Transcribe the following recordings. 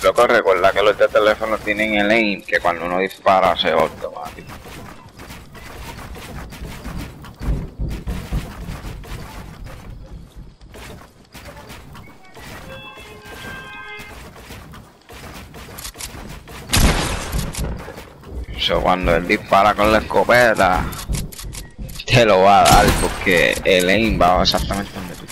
Loco, recuerda que los de teléfono tienen el aim, que cuando uno dispara se va automático. Eso cuando él dispara con la escopeta, te lo va a dar porque el aim va exactamente donde tú.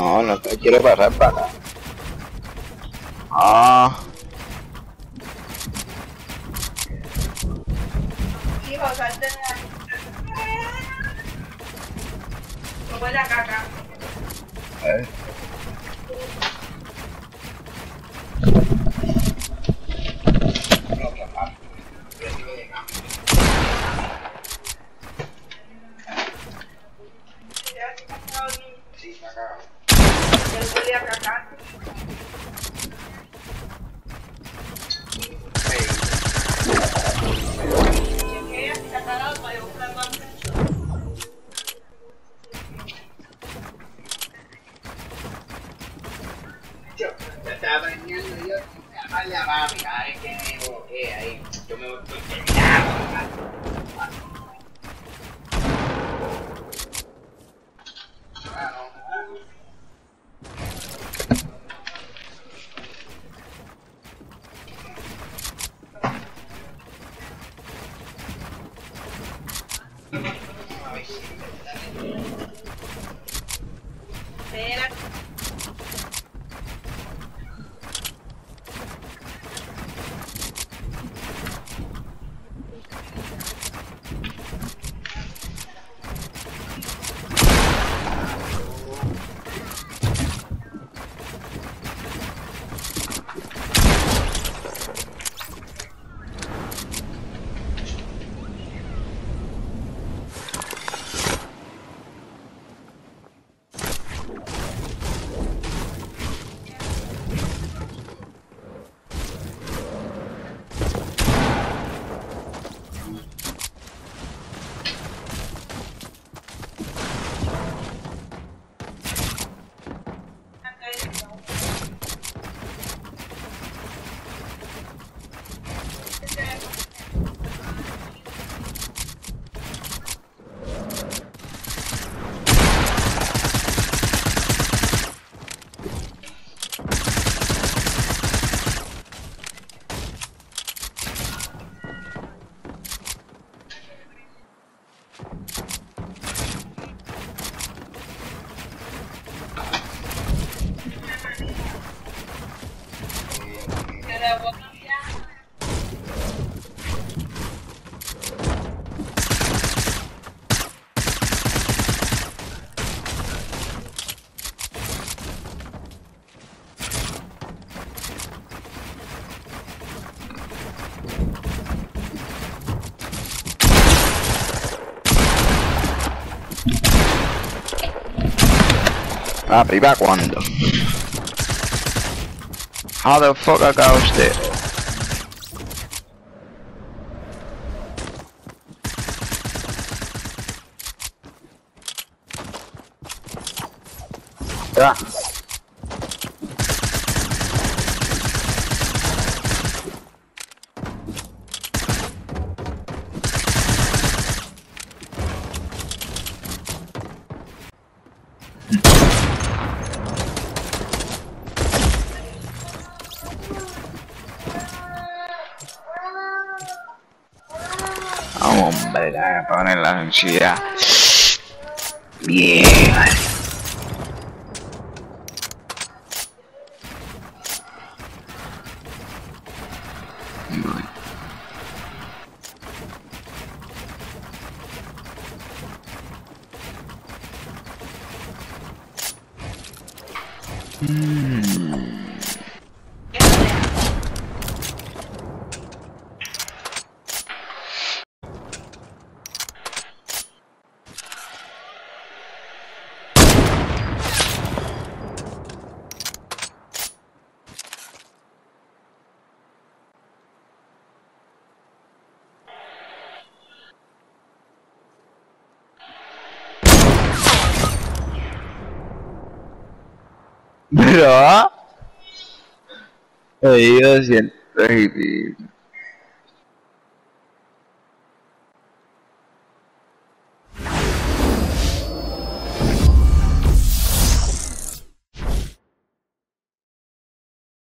No, no te quiero pasar para acá. Ah, Hijo, salte de ahí. No huele a caca. eh. Sí, está cagado. Él huele a caca. Chequea si está cagado para yo buscar más mucho. Yo estaba bañando yo, llamarle a papi, cada vez que me equivoqué ahí, yo me voy terminando. Espera. Que le voy a cambiar. ¿Arriba cuándo? How the fuck I got usted? Ya. Vamos, hombre, ya poner la ansiedad. Bien. Pero, yo siento hippie.